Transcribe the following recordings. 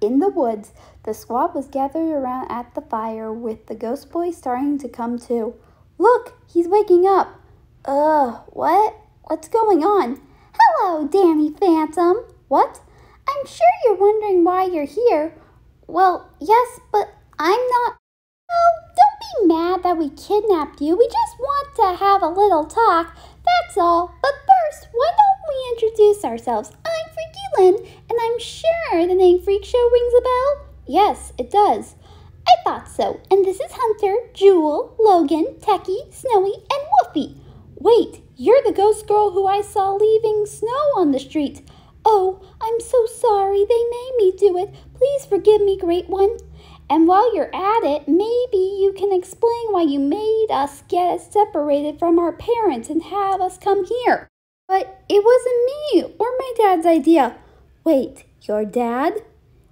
In the woods, the squad was gathered around at the fire with the ghost boy starting to come to. Look, he's waking up. What? What's going on? Hello, Danny Phantom. What? I'm sure you're wondering why you're here. Well, yes, but I'm not. Oh, don't be mad that we kidnapped you. We just want to have a little talk. That's all. But first, why don't we introduce ourselves? I'm Freaky Lynn, and I'm sure the name Freak Show rings a bell. Yes, it does. I thought so. And this is Hunter, Jewel, Logan, Techie, Snowy, and Woofy. Wait, you're the ghost girl who I saw leaving snow on the street. Oh, I'm so sorry. They made me do it. Please forgive me, Great One. And while you're at it, maybe you can explain why you made us get separated from our parents and have us come here. But it wasn't me or my dad's idea. Wait, your dad?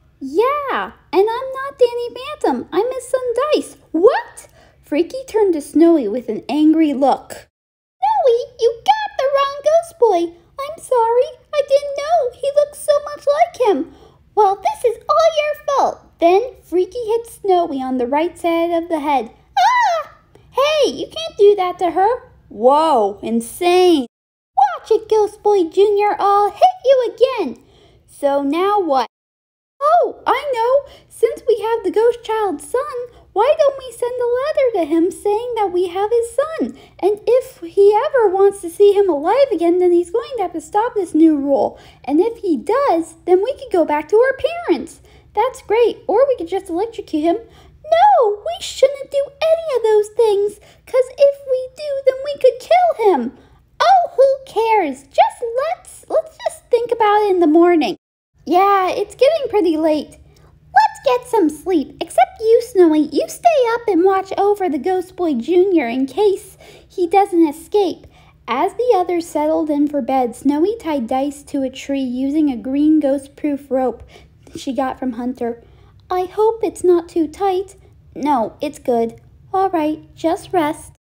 Yeah, and I'm not Danny Phantom. I'm his son Dice. What? Freaky turned to Snowy with an angry look. Snowy, you got the wrong ghost boy. I'm sorry. I didn't know. He looks so much like him. Well, this is all your fault. Then Freaky hit Snowy on the right side of the head. Ah! Hey, you can't do that to her. Whoa, insane. Watch it, Ghost Boy Jr. I'll hit you again. So now what? Oh, I know. Since we have the ghost child's son, why don't we send a letter to him saying that we have his son? And if he ever wants to see him alive again, then he's going to have to stop this new rule. And if he does, then we could go back to our parents. That's great. Or we could just electrocute him. No, we shouldn't do any of those things. Because if we do, then we could kill him. Oh, who cares? Let's just think about it in the morning. Yeah, it's getting pretty late. Let's get some sleep. Except you, Snowy. You stay up and watch over the Ghost Boy Jr. in case he doesn't escape. As the others settled in for bed, Snowy tied Dice to a tree using a green ghost-proof rope she got from Hunter. I hope it's not too tight. No, it's good. All right, just rest.